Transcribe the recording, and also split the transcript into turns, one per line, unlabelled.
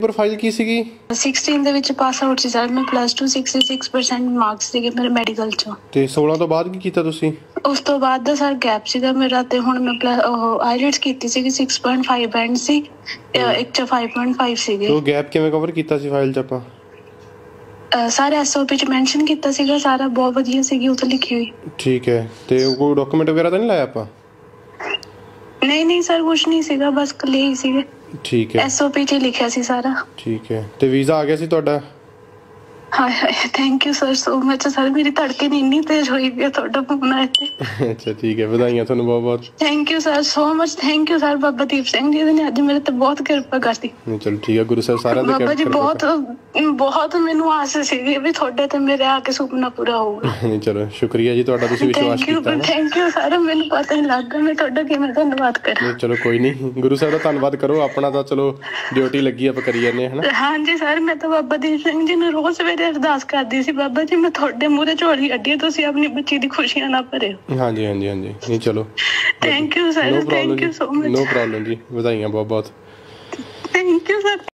Profile ਕੀ ਸੀਗੀ?
16 ਦੇ ਵਿੱਚ ਪਾਸ ਆਊਟ ਸੀ ਸਰ ਮੈਂ, +2 66% ਮਾਰਕਸ ਸੀਗੇ ਮੇਰੇ ਮੈਡੀਕਲ ਚੋਂ।
ਤੇ 16 ਤੋਂ ਬਾਅਦ ਕੀ ਕੀਤਾ ਤੁਸੀਂ?
ਉਸ ਤੋਂ ਬਾਅਦ ਦਾ ਸਰ ਗੈਪ ਸੀਗਾ ਮੇਰਾ, ਤੇ ਹੁਣ ਮੈਂ ਆਈਲੈਟਸ ਕੀਤੀ ਸੀਗੀ, 6.5 ਬੈਂਡ ਸੀ, ਇੱਕ ਚ 5.5 ਸੀਗੇ।
ਉਹ ਗੈਪ ਕਿਵੇਂ ਕਵਰ ਕੀਤਾ ਸੀ ਫਾਈਲ 'ਚ ਆਪਾਂ?
ਸਰ SOP 'ਚ ਮੈਂਸ਼ਨ ਕੀਤਾ ਸੀਗਾ ਸਾਰਾ, ਬਹੁਤ ਵਧੀਆ ਸੀਗੀ ਉੱਥੇ ਲਿਖੀ ਹੋਈ।
ਠੀਕ ਹੈ, ਤੇ ਕੋਈ ਡਾਕੂਮੈਂਟ ਵਗੈਰਾ ਤਾਂ ਨਹੀਂ ਲਾਇਆ ਆਪਾਂ?
ਨਹੀਂ ਸਰ ਕੁਛ ਨਹੀਂ ਸੀਗਾ, ਬਸ ਕਲੇ ਹੀ ਸੀਗੇ।
ਠੀਕ ਹੈ,
SOP 'ਚ ਲਿਖਿਆ ਸੀ ਸਾਰਾ।
ਠੀਕ ਹੈ, ਤੇ ਵੀਜ਼ਾ ਆ ਗਿਆ ਸੀ ਤੁਹਾਡਾ?
Hi thank you sir so much sir, ਮੇਰੀ ਧੜਕਨ ਇੰਨੀ ਤੇਜ਼ ਹੋਈ ਵੀ ਤੁਹਾਡਾ ਫੋਨ ਆਇਆ ਤੇ।
ਅੱਛਾ ਠੀਕ ਹੈ, ਵਧਾਈਆਂ ਤੁਹਾਨੂੰ ਬਹੁਤ ਬਹੁਤ।
Thank you sir so much, thank you sir. Baba Deep Singh ji ਨੇ ਅੱਜ ਮੇਰੇ ਤੇ ਬਹੁਤ ਕਿਰਪਾ ਕਰਤੀ।
ਚਲੋ ਠੀਕ ਹੈ, ਗੁਰੂ ਸਾਹਿਬ ਸਾਰਿਆਂ ਦੇ
ਬਾਬਾ ਜੀ ਬਹੁਤ ਮੈਨੂੰ ਆਸ ਸੀਗੀ ਵੀ ਤੁਹਾਡੇ ਤੇ ਮੇਰੇ ਆ ਕੇ ਸੁਪਨਾ ਪੂਰਾ ਹੋਊਗਾ।
ਨਹੀਂ ਚਲੋ ਸ਼ੁਕਰੀਆ ਜੀ ਤੁਹਾਡਾ, ਤੁਸੀਂ ਵਿਸ਼ਵਾਸ ਕੀਤਾ।
ਥੈਂਕ ਯੂ ਸਰ, ਮੈਨੂੰ ਪਤਾ ਨਹੀਂ ਲੱਗਾ ਮੈਂ ਤੁਹਾਡਾ ਕਿਵੇਂ ਧੰਨਵਾਦ ਕਰਾਂ।
ਚਲੋ ਕੋਈ ਨਹੀਂ, ਗੁਰੂ ਸਾਹਿਬ ਦਾ ਧੰਨਵਾਦ ਕਰੋ, ਆਪਣਾ ਤਾਂ ਚਲੋ ਡਿਊਟੀ ਲੱਗੀ ਆਪਾਂ ਕਰੀ ਜਾਂਦੇ ਹਾਂ।
ਹਾਂਜੀ ਸਰ, ਮੈਂ ਤਾਂ ਬਾਬਾ ਦੀਪ ਸਿੰਘ ਜੀ ਨੂੰ ਰੋਜ਼ ਸਵੇਰੇ ਅਰਦਾਸ ਕਰਦੀ ਸੀ, ਬਾਬਾ ਜੀ ਮੈਂ ਤੁਹਾਡੇ ਮੂਹਰੇ ਝੋਲੀ ਅੱਡੀ, ਤੁਸੀਂ ਆਪਣੀ ਬੱਚੀ ਦੀ ਖੁਸ਼ੀਆਂ ਨਾ ਭਰਿਓ।
ਹਾਂਜੀ ਹਾਂਜੀ ਹਾਂਜੀ, ਨਹੀਂ ਚਲੋ
thank you sir, thank you so much.
No problem ਜੀ, ਵਧਾਈਆਂ ਬਹੁਤ ਬਹੁਤ।
Thank you sir.